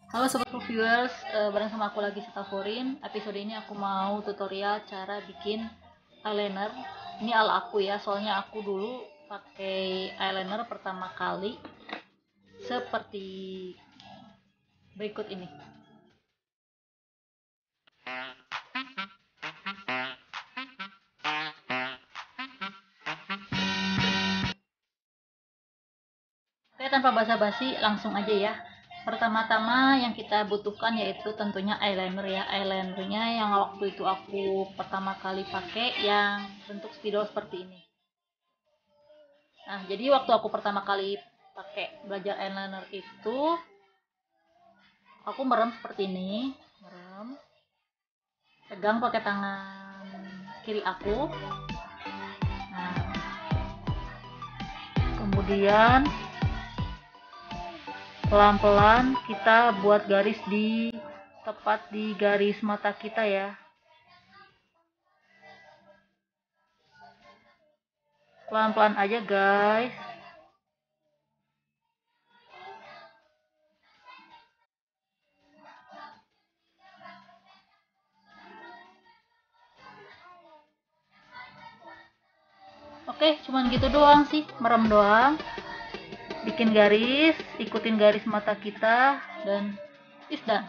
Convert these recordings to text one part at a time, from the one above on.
Halo sobat viewers, bareng sama aku lagi Setaforin. Episode ini aku mau tutorial cara bikin eyeliner. Ini ala aku ya, soalnya aku dulu pakai eyeliner pertama kali seperti berikut ini. Oke, tanpa basa-basi langsung aja ya. Pertama-tama yang kita butuhkan yaitu tentunya eyeliner ya. Eyelinernya yang waktu itu aku pertama kali pakai yang bentuk spidol seperti ini. Nah, jadi waktu aku pertama kali pakai belajar eyeliner itu aku merem seperti ini, merem, pegang pakai tangan kiri aku. Nah, kemudian pelan-pelan kita buat garis di tepat di garis mata kita ya. Pelan-pelan aja guys. Oke, cuman gitu doang sih, merem doang. Bikin garis, ikutin garis mata kita, dan is done.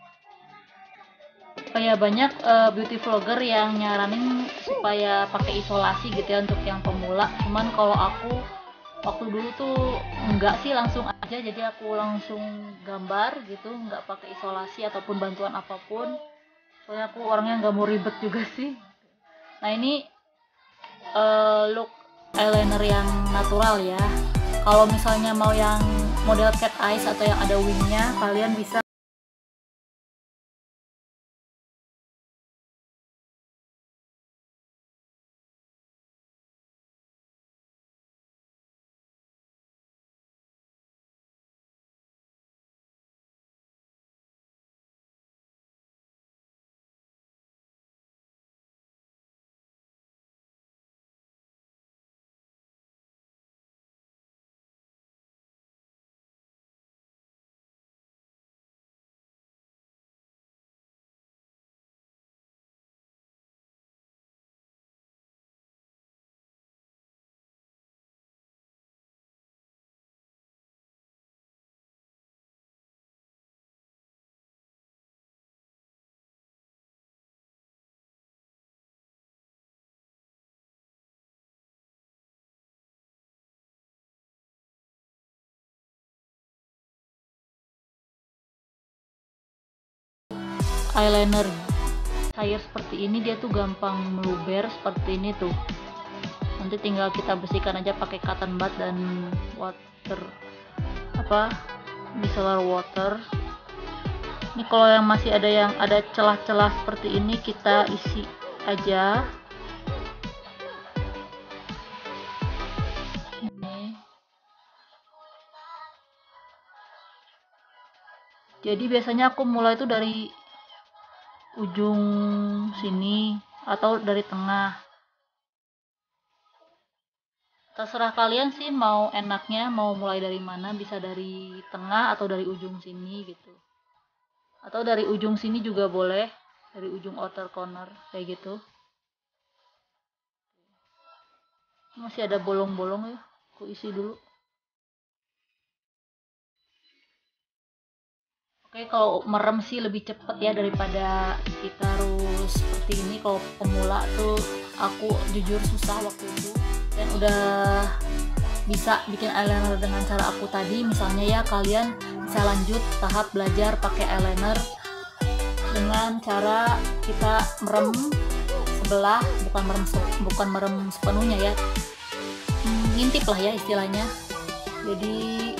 Kayak banyak beauty vlogger yang nyaranin supaya pakai isolasi gitu ya untuk yang pemula. Cuman kalau aku waktu dulu tuh enggak sih, langsung aja, jadi aku langsung gambar gitu, enggak pakai isolasi ataupun bantuan apapun. Soalnya aku orangnya nggak mau ribet juga sih. Nah ini look eyeliner yang natural ya. Kalau misalnya mau yang model cat eyes atau yang ada wingnya, kalian bisa eyeliner cair seperti ini, dia tuh gampang meluber seperti ini tuh. Nanti tinggal kita bersihkan aja pakai cotton bud dan water micellar water. Ini kalau yang masih ada yang ada celah-celah seperti ini, kita isi aja. Ini. Jadi biasanya aku mulai itu dari ujung sini atau dari tengah. Terserah kalian sih mau enaknya mau mulai dari mana, bisa dari tengah atau dari ujung sini gitu. Atau dari ujung sini juga boleh, dari ujung outer corner kayak gitu. Masih ada bolong-bolong ya, aku isi dulu. Oke, kalau merem sih lebih cepet ya daripada kita harus seperti ini. Kalau pemula tuh aku jujur susah waktu itu, dan udah bisa bikin eyeliner dengan cara aku tadi. Misalnya ya, kalian bisa lanjut tahap belajar pakai eyeliner dengan cara kita merem sebelah, bukan merem sepenuhnya ya, ngintip lah ya istilahnya. Jadi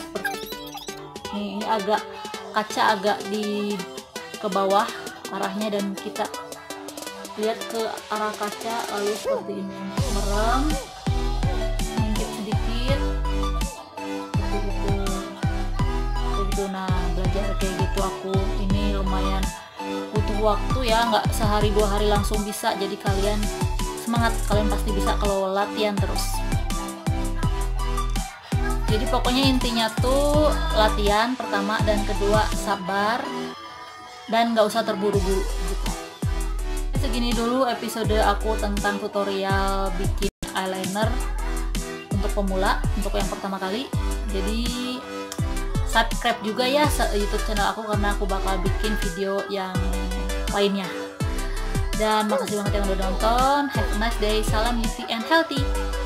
ini agak kaca agak ke bawah arahnya, dan kita lihat ke arah kaca, lalu seperti ini merem, ngintip sedikit seperti itu. Nah, belajar kayak gitu aku ini lumayan butuh waktu ya, nggak sehari 2 hari langsung bisa. Jadi kalian semangat, kalian pasti bisa kalau latihan terus. Jadi pokoknya intinya tuh latihan pertama dan kedua sabar dan nggak usah terburu-buru gitu. Segini dulu episode aku tentang tutorial bikin eyeliner untuk pemula, untuk yang pertama kali. Jadi subscribe juga ya YouTube channel aku karena aku bakal bikin video yang lainnya. Dan makasih banget yang udah nonton. Have a nice day. Salam easy and healthy.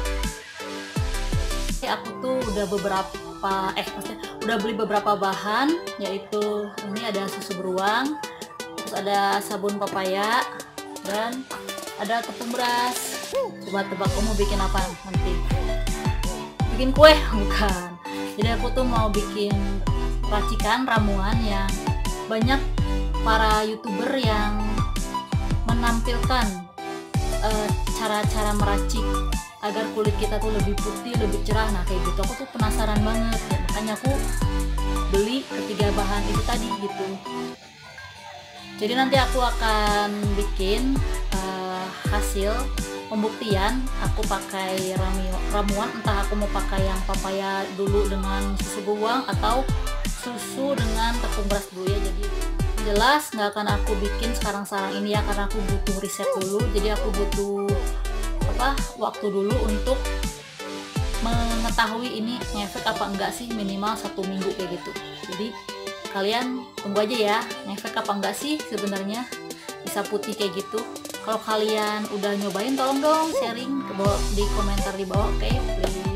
Aku tuh udah udah beli beberapa bahan, yaitu ini ada susu beruang, terus ada sabun papaya, dan ada tepung beras. Coba tebak aku mau bikin apa nanti? Bikin kue? Bukan. Jadi aku tuh mau bikin racikan ramuan yang banyak para youtuber yang menampilkan cara-cara meracik agar kulit kita tuh lebih putih, lebih cerah. Nah kayak gitu aku tuh penasaran banget ya, makanya aku beli ketiga bahan itu tadi gitu. Jadi nanti aku akan bikin hasil pembuktian aku pakai ramuan, entah aku mau pakai yang papaya dulu dengan susu beruang atau susu dengan tepung beras dulu ya. Jadi jelas nggak akan aku bikin sekarang ini ya, karena aku butuh riset dulu. Jadi aku butuh waktu dulu untuk mengetahui ini ngefek apa enggak sih, minimal 1 minggu kayak gitu. Jadi kalian tunggu aja ya, ngefek apa enggak sih sebenarnya bisa putih kayak gitu. Kalau kalian udah nyobain tolong dong sharing di komentar di bawah, oke? Please.